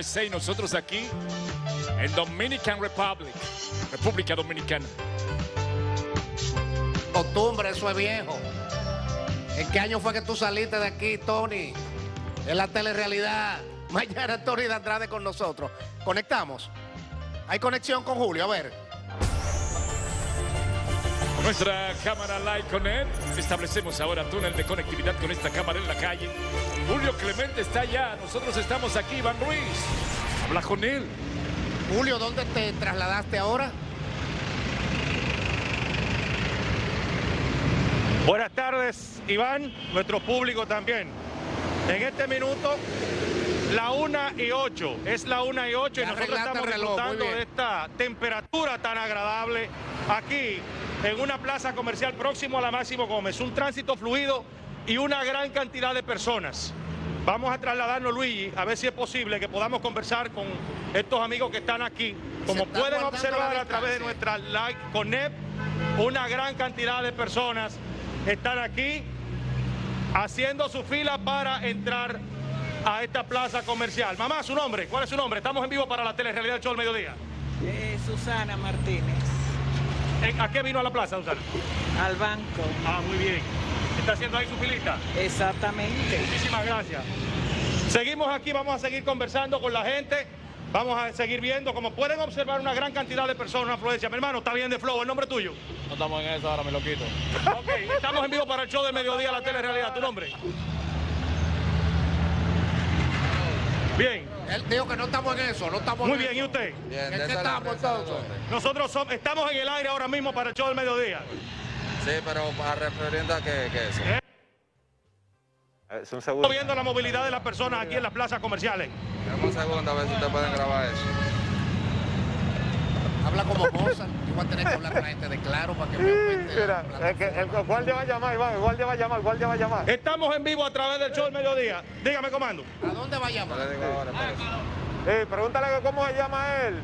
USA y nosotros aquí en Dominican Republic, República Dominicana. Costumbre, eso es viejo. ¿En qué año fue que tú saliste de aquí, Tony? En la telerrealidad. Mañana Tony de Andrade con nosotros. Conectamos. Hay conexión con Julio, a ver. Nuestra cámara Live Connect. Establecemos ahora túnel de conectividad con esta cámara en la calle. Julio Clemente está allá. Nosotros estamos aquí, Iván Ruiz. Habla con él. Julio, ¿dónde te trasladaste ahora? Buenas tardes, Iván, nuestro público también. En este minuto, la 1:08. Es la 1:08 y nosotros estamos disfrutando de esta temperatura tan agradable aquí en una plaza comercial próximo a la Máximo Gómez. Un tránsito fluido y una gran cantidad de personas. Vamos a trasladarnos, Luigi, a ver si es posible que podamos conversar con estos amigos que están aquí. Como pueden observar a través de nuestra Live Connect, una gran cantidad de personas están aquí haciendo su fila para entrar a esta plaza comercial. Mamá, ¿su nombre? ¿Cuál es su nombre? Estamos en vivo para la telerrealidad del Show del Mediodía. Susana Martínez. ¿A qué vino a la plaza, Susana? Al banco. Ah, muy bien. ¿Está haciendo ahí su filita? Exactamente. Muchísimas gracias. Seguimos aquí, vamos a seguir conversando con la gente. Vamos a seguir viendo, como pueden observar, una gran cantidad de personas, una afluencia. Mi hermano, está bien de flow, ¿el nombre tuyo? No estamos en eso, ahora me lo quito. Ok, estamos en vivo para el Show del Mediodía, la telerrealidad. ¿Tu nombre? Bien. Él dijo que no estamos en eso, no estamos Muy en bien, eso. ¿y usted? Bien, ¿En qué estamos entonces? Nosotros estamos en el aire ahora mismo para el Show del Mediodía. Sí, pero para referente a que eso. Es un segundo. Estamos viendo la movilidad de las personas aquí en las plazas comerciales. Dame un segundo a ver si ustedes pueden grabar eso. Habla como Mozart. Yo voy a tener que hablar con la gente de Claro para que me aumente. Mira, el guardia va a llamar, Iván, el guardia va a llamar. Estamos en vivo a través del Show del Mediodía. Dígame, comando. ¿A dónde va a Yo llamar? le digo ahora, espérese. Pregúntale cómo se llama él.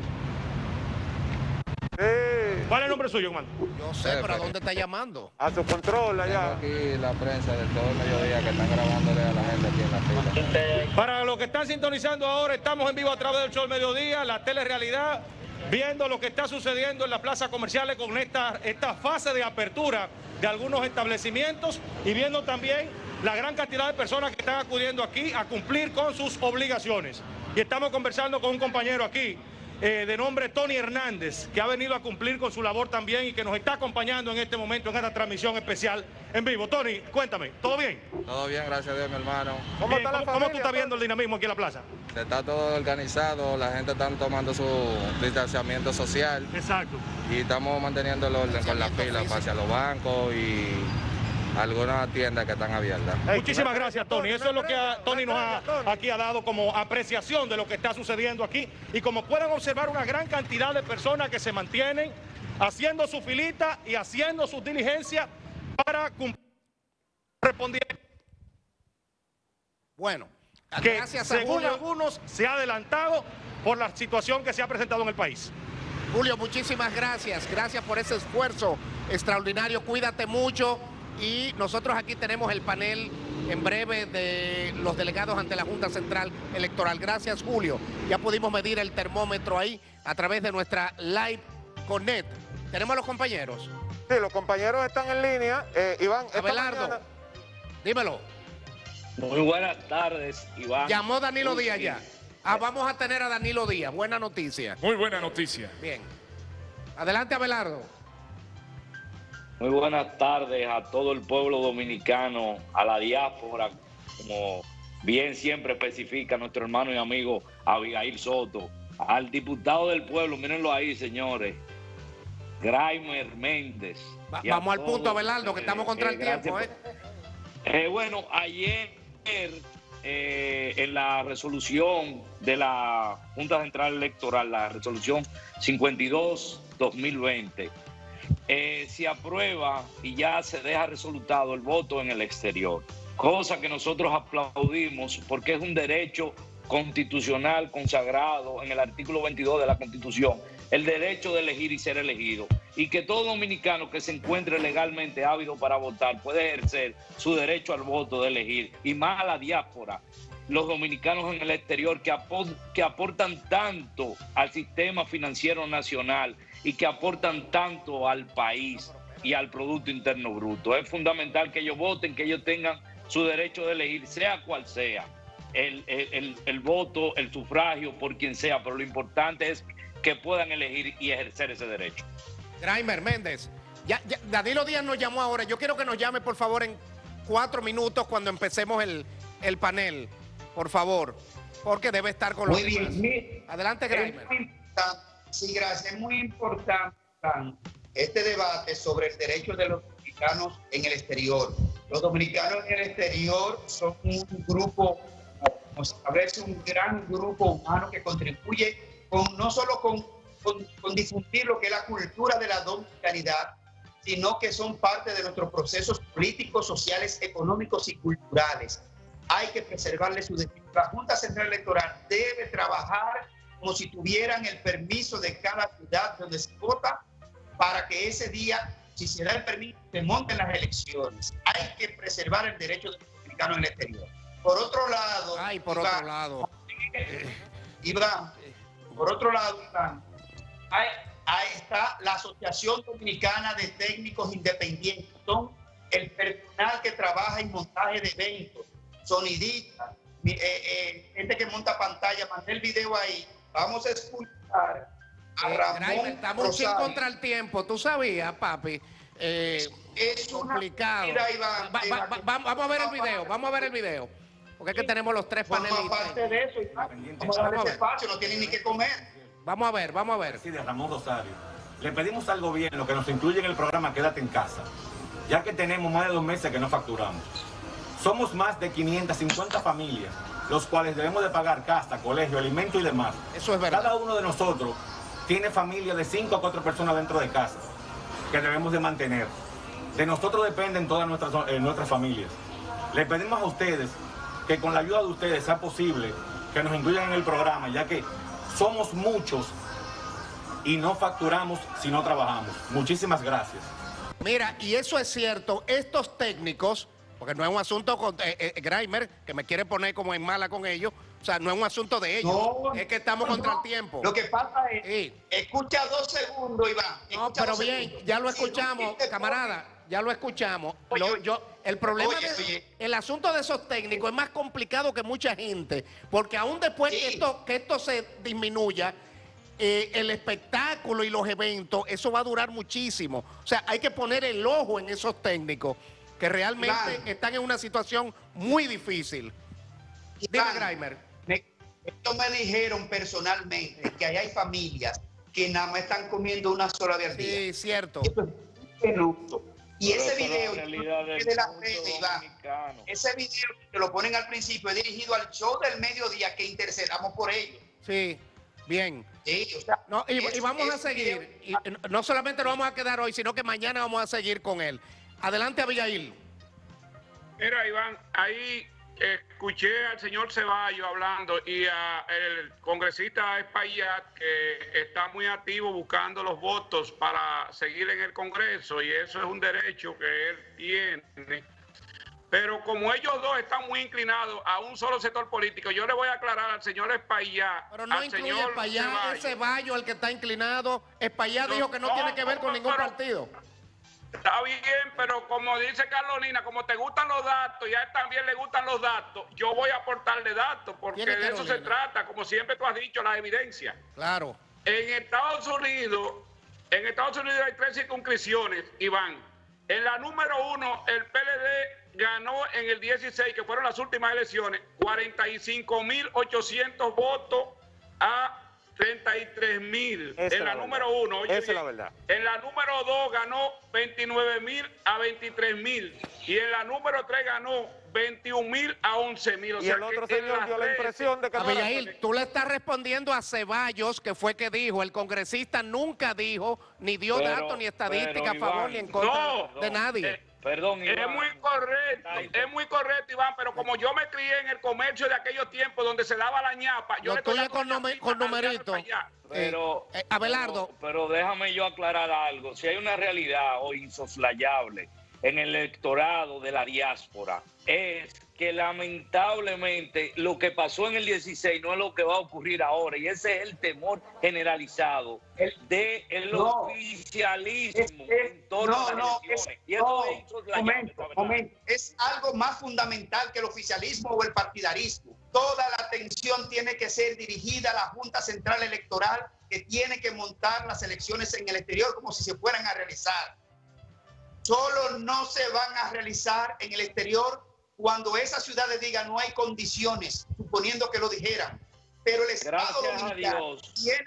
¿Cuál es el nombre suyo, comando? Yo sé, pero ¿a dónde está llamando? A su control Tengo aquí la prensa del Show del Mediodía que están grabándole a la gente aquí en la fila. Para los que están sintonizando ahora, estamos en vivo a través del Show del Mediodía, la telerrealidad, viendo lo que está sucediendo en las plazas comerciales con esta fase de apertura de algunos establecimientos y viendo también la gran cantidad de personas que están acudiendo aquí a cumplir con sus obligaciones. Y estamos conversando con un compañero aquí, de nombre Tony Hernández, que ha venido a cumplir con su labor también y que nos está acompañando en este momento en esta transmisión especial en vivo. Tony, cuéntame, ¿todo bien? Todo bien, gracias a Dios, mi hermano. ¿Cómo tú estás viendo el dinamismo aquí en la plaza? Está todo organizado, la gente está tomando su distanciamiento social. Exacto. Y estamos manteniendo el orden con la fila hacia los bancos y algunas tiendas que están abiertas. Muchísimas gracias, Tony. Eso es lo que Tony nos ha dado como apreciación de lo que está sucediendo aquí. Y como pueden observar, una gran cantidad de personas que se mantienen haciendo su filita y haciendo sus diligencias para cumplir respondiendo. Bueno, que gracias a según Julio. algunos se ha adelantado por la situación que se ha presentado en el país. Julio, muchísimas gracias. Gracias por ese esfuerzo extraordinario. Cuídate mucho. Y nosotros aquí tenemos el panel en breve de los delegados ante la Junta Central Electoral. Gracias, Julio. Ya pudimos medir el termómetro ahí a través de nuestra Live Connect. ¿Tenemos a los compañeros? Sí, los compañeros están en línea. Iván, Abelardo, dímelo. Muy buenas tardes, Iván. Llamó Danilo Díaz ya. Vamos a tener a Danilo Díaz. Buena noticia. Muy buena noticia. Bien. Adelante, Abelardo. Muy buenas tardes a todo el pueblo dominicano, a la diáspora, como bien siempre especifica nuestro hermano y amigo Abigail Soto, al diputado del pueblo, mírenlo ahí, señores, Graimer Méndez. Vamos al punto, Abelardo, que estamos contra el tiempo. Bueno, ayer en la resolución de la Junta Central Electoral, la resolución 52-2020, se aprueba y ya se deja resultado el voto en el exterior, cosa que nosotros aplaudimos porque es un derecho constitucional consagrado en el artículo 22 de la Constitución, el derecho de elegir y ser elegido, y que todo dominicano que se encuentre legalmente ávido para votar puede ejercer su derecho al voto de elegir, y más a la diáspora los dominicanos en el exterior que aportan tanto al sistema financiero nacional y que aportan tanto al país y al Producto Interno Bruto. Es fundamental que ellos voten, que ellos tengan su derecho de elegir, sea cual sea el voto, el sufragio, por quien sea, pero lo importante es que puedan elegir y ejercer ese derecho. Graimer Méndez, Danilo Díaz nos llamó ahora. Yo quiero que nos llame, por favor, en 4 minutos cuando empecemos el panel, por favor, porque debe estar con los demás. Muy bien. Adelante, Graimer. Sí, gracias. Es muy importante este debate sobre el derecho de los dominicanos en el exterior. Los dominicanos en el exterior son un grupo, como se establece, un gran grupo humano que contribuye no solo con difundir lo que es la cultura de la dominicanidad, sino que son parte de nuestros procesos políticos, sociales, económicos y culturales. Hay que preservarle su derecho. La Junta Central Electoral debe trabajar como si tuvieran el permiso de cada ciudad donde se vota, para que ese día, si se da el permiso, se monten las elecciones. Hay que preservar el derecho de los dominicanos en el exterior. Por otro lado, Iván, ahí está la Asociación Dominicana de Técnicos Independientes. Son el personal que trabaja en montaje de eventos, sonidistas, gente que monta pantalla. Mandé el video ahí. Vamos a escuchar a Ramón. Estamos sin contra el tiempo, tú sabías, papi. Es complicado. Mira, Iván, vamos a ver el video, vamos a ver el video. Porque es que tenemos los 3 panelistas. Aparte de eso, Iván, vamos a darle ese espacio, no tienen ni que comer. Vamos a ver. Sí, de Ramón Rosario. Le pedimos al gobierno que nos incluya en el programa Quédate en Casa, ya que tenemos más de 2 meses que no facturamos. Somos más de 550 familias, los cuales debemos de pagar casa, colegio, alimento y demás. Eso es verdad. Cada uno de nosotros tiene familia de 5 a 4 personas dentro de casa que debemos de mantener. De nosotros dependen todas nuestras familias. Le pedimos a ustedes que con la ayuda de ustedes sea posible que nos incluyan en el programa, ya que somos muchos y no facturamos si no trabajamos. Muchísimas gracias. Mira, y eso es cierto, estos técnicos, porque no es un asunto con Graimer, que me quiere poner como en mala con ellos, o sea, no es un asunto de ellos, es que estamos contra el tiempo. Lo que pasa es, escucha 2 segundos, Iván. No, pero bien, ya lo escuchamos, camarada, ya lo escuchamos. El problema el asunto de esos técnicos es más complicado que mucha gente, porque aún después que esto se disminuya, el espectáculo y los eventos, eso va a durar muchísimo. O sea, hay que poner el ojo en esos técnicos que realmente están en una situación muy difícil. Dime, Graimer. Esto me dijeron personalmente que ahí hay familias que nada más están comiendo una sola vez al día. Sí, cierto. Y ese video de la red, Iván, ese video que lo ponen al principio es dirigido al show del mediodía, que intercedamos por ellos. Sí, bien. Sí, o sea, y vamos a seguir. Y no solamente nos vamos a quedar hoy, sino que mañana vamos a seguir con él. Adelante, Abigail. Mira, Iván, ahí escuché al señor Ceballos hablando y al congresista Espaillat, que está muy activo buscando los votos para seguir en el Congreso, y eso es un derecho que él tiene. Pero como ellos dos están muy inclinados a un solo sector político, yo le voy a aclarar al señor Espaillat. Pero no incluye Espaillat, es Ceballos el que está inclinado. Espaillat dijo que no tiene que ver con ningún partido. Está bien, pero como dice Carolina, como te gustan los datos y a él también le gustan los datos, yo voy a aportarle datos, porque de eso se trata, como siempre tú has dicho, la evidencia. Claro. En Estados Unidos hay 3 circunscripciones, Iván. En la número 1, el PLD ganó en el 16, que fueron las últimas elecciones, 45.800 votos a 33.000 en la número 1. Esa es la verdad. En la número 2 ganó 29.000 a 23.000. Y en la número 3 ganó 21.000 a 11.000. O y sea, el otro señor dio la impresión de que... Abigail, tú le estás respondiendo a Ceballos, que fue que dijo, el congresista nunca dijo, ni dio datos ni estadísticas a favor ni en contra de nadie. Perdón, Iván. Es muy correcto, Iván, pero como yo me crié en el comercio de aquellos tiempos donde se daba la ñapa, yo le estoy con numeritos. Abelardo. Pero déjame yo aclarar algo. Si hay una realidad hoy insoslayable en el electorado de la diáspora, es que lamentablemente lo que pasó en el 16 no es lo que va a ocurrir ahora, y ese es el temor generalizado del oficialismo en torno a las elecciones. Es algo más fundamental que el oficialismo o el partidarismo. Toda la atención tiene que ser dirigida a la Junta Central Electoral, que tiene que montar las elecciones en el exterior como si se fueran a realizar. Solo no se van a realizar en el exterior cuando esas ciudades digan no hay condiciones, suponiendo que lo dijeran. Pero el Estado dominicano tiene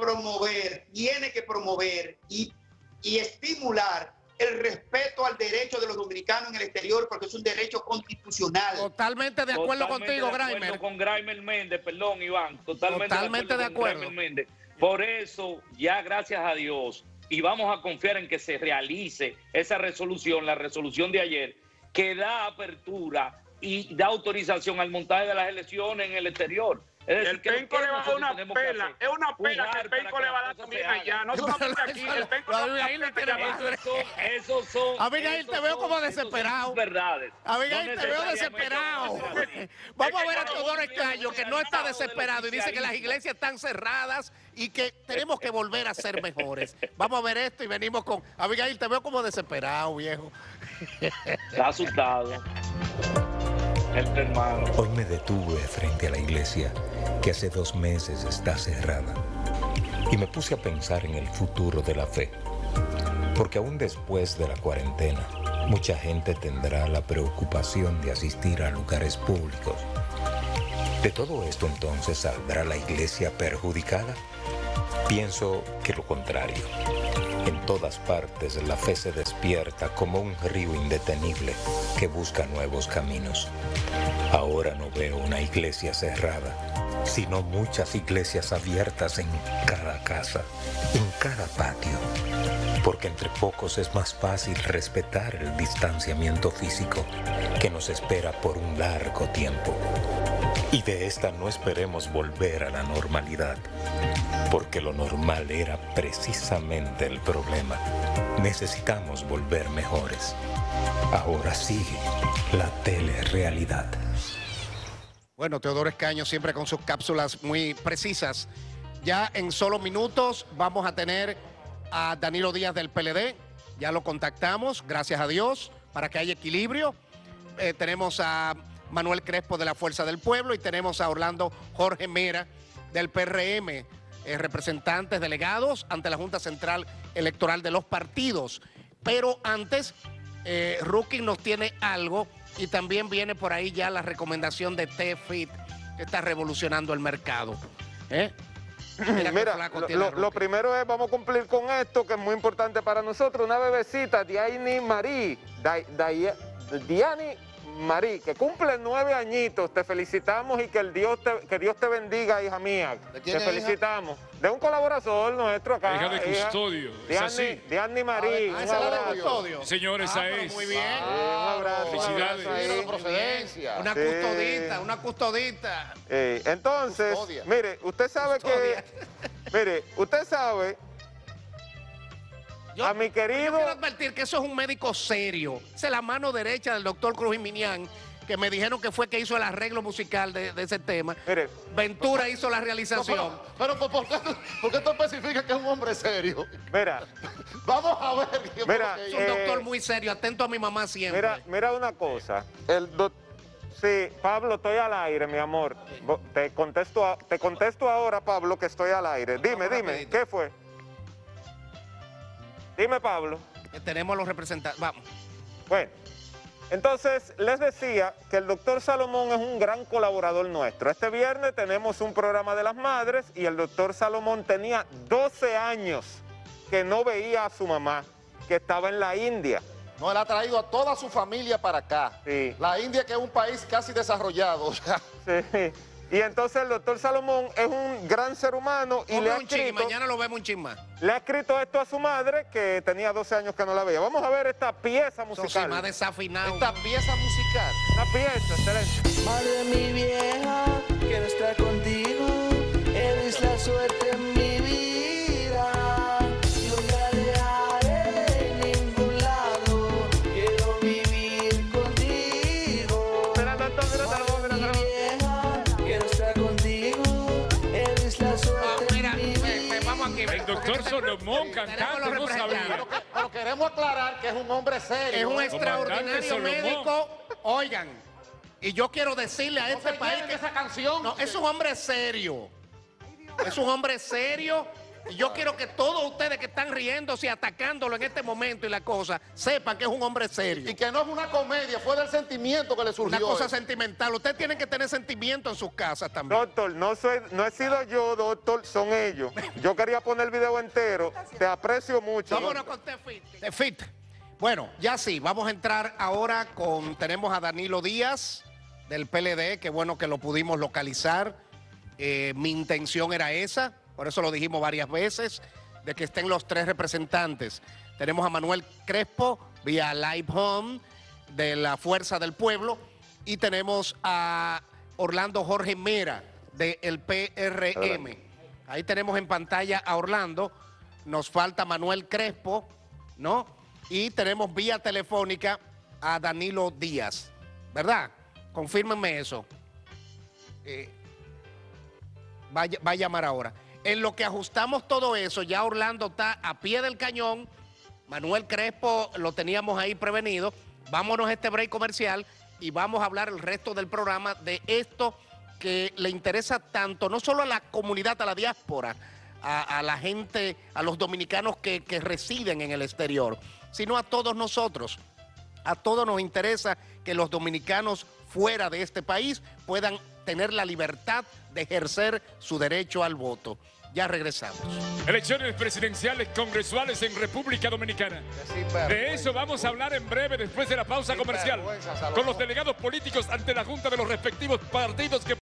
que promover y estimular el respeto al derecho de los dominicanos en el exterior, porque es un derecho constitucional. Totalmente de acuerdo contigo, Graimer. Con Graimer Méndez, perdón, Iván. Totalmente de acuerdo. Graimer Méndez. Por eso, ya gracias a Dios, y vamos a confiar en que se realice esa resolución, la resolución de ayer, que da apertura y da autorización al montaje de las elecciones en el exterior. Es decir, el Penco le va a dar una pela, es una pela que el Penco le va a dar también allá, no solamente aquí, el Penco le va a dar. Esos son. Abigail, te veo como desesperado. Verdades. Abigail, te veo desesperado. Vamos a ver a Teodoro Escaño, que no está desesperado y dice que las iglesias están cerradas y que tenemos que volver a ser mejores. Vamos a ver esto y venimos con... Abigail, te veo como desesperado, viejo. Está asustado. Hermano. Hoy me detuve frente a la iglesia, que hace 2 meses está cerrada, y me puse a pensar en el futuro de la fe, porque aún después de la cuarentena, mucha gente tendrá la preocupación de asistir a lugares públicos. ¿De todo esto entonces saldrá la iglesia perjudicada? Pienso que lo contrario. En todas partes la fe se despierta como un río indetenible que busca nuevos caminos. Ahora no veo una iglesia cerrada, sino muchas iglesias abiertas en cada casa, en cada patio. Porque entre pocos es más fácil respetar el distanciamiento físico que nos espera por un largo tiempo. Y de esta no esperemos volver a la normalidad, porque lo normal era precisamente el problema. Necesitamos volver mejores. Ahora sigue la telerrealidad. Bueno, Teodoro Escaño siempre con sus cápsulas muy precisas. Ya en solo minutos vamos a tener a Danilo Díaz del PLD. Ya lo contactamos, gracias a Dios, para que haya equilibrio. Tenemos a Manuel Crespo de la Fuerza del Pueblo y tenemos a Orlando Jorge Mera del PRM, representantes delegados ante la Junta Central Electoral de los partidos. Pero antes, Rookie nos tiene algo y también viene por ahí ya la recomendación de T-Fit, que está revolucionando el mercado. Mira, lo primero es, vamos a cumplir con esto, que es muy importante para nosotros. Una bebecita, Diani Marí, que cumple 9 añitos. Te felicitamos y que Dios te bendiga, hija mía. Te felicitamos. De un colaborador nuestro acá. Hija de Custodio. Diani Marí. ¿Esa es la de Custodio? Señor, esa es. Muy bien. Un abrazo. Felicidades. Procedencia. Una custodita, una custodita. Entonces, mire, usted sabe que... Mire, usted sabe... A mi querido... Yo quiero advertir que eso es un médico serio. Esa es la mano derecha del doctor Cruz Minian, que me dijeron que fue que hizo el arreglo musical de ese tema. Mire, Ventura hizo la realización. Pero ¿por qué tú especificas que es un hombre serio? Mira. Vamos a ver. Mira, es un doctor muy serio, atento a mi mamá siempre. Mira una cosa. Sí, Pablo, estoy al aire, mi amor. Te contesto ahora, Pablo, que estoy al aire. Dime, ¿qué fue? Dime, Pablo. Tenemos los representantes. Vamos. Bueno, entonces les decía que el doctor Salomón es un gran colaborador nuestro. Este viernes tenemos un programa de las madres y el doctor Salomón tenía 12 años que no veía a su mamá, que estaba en la India. No, él ha traído a toda su familia para acá. Sí. La India, que es un país casi desarrollado. Sí. Y entonces el doctor Salomón es un gran ser humano y le ha escrito... Mañana lo vemos un chin más. Le ha escrito esto a su madre, que tenía 12 años que no la veía. Vamos a ver esta pieza musical. Más desafinado. Esta pieza musical. Una pieza, excelente. Madre mi vieja, quiero estar contigo. Eres la suerte en mi vida. Yo te dejaré en ningún lado. Quiero vivir contigo. Esperando entonces aquí. El doctor Salomón cantando, no sabía. Pero queremos aclarar que es un hombre serio. Es un extraordinario médico. Oigan, y yo quiero decirle a este país que esa canción. No, es un hombre serio. Es un hombre serio. Y yo quiero que todos ustedes que están riéndose y atacándolo en este momento y la cosa, sepan que es un hombre serio. Y que no es una comedia, fue del sentimiento que le surgió. Una cosa sentimental. Ustedes tienen que tener sentimiento en sus casas también. Doctor, no he sido yo, doctor, son ellos. Yo quería poner el video entero. Te aprecio mucho. Vámonos con Tefit. Bueno, ya sí, vamos a entrar ahora tenemos a Danilo Díaz del PLD, que bueno que lo pudimos localizar. Mi intención era esa. Por eso lo dijimos varias veces, de que estén los 3 representantes. Tenemos a Manuel Crespo, vía Live Home, de la Fuerza del Pueblo, y tenemos a Orlando Jorge Mera, del PRM. Ahí tenemos en pantalla a Orlando, nos falta Manuel Crespo, ¿no? Y tenemos vía telefónica a Danilo Díaz, ¿verdad? Confírmenme eso. Va a llamar ahora. En lo que ajustamos todo eso, ya Orlando está a pie del cañón. Manuel Crespo lo teníamos ahí prevenido. Vámonos a este break comercial y vamos a hablar el resto del programa de esto que le interesa tanto, no solo a la comunidad, a la diáspora, a la gente, a los dominicanos que residen en el exterior, sino a todos nosotros. A todos nos interesa que los dominicanos fuera de este país puedan tener la libertad de ejercer su derecho al voto. Ya regresamos. Elecciones presidenciales congresuales en República Dominicana. De eso vamos a hablar en breve después de la pausa comercial con los delegados políticos ante la Junta de los respectivos partidos que